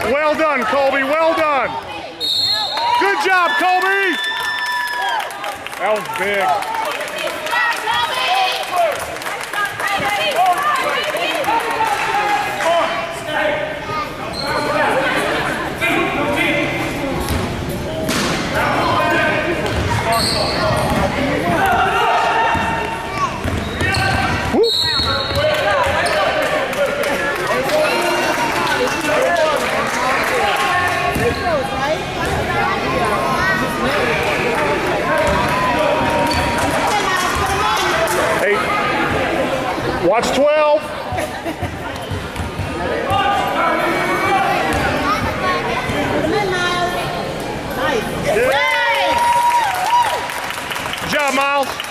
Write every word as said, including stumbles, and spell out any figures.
Well done, Colby. Well done. Good job, Colby. That was big. Watch twelve. Good job, Miles.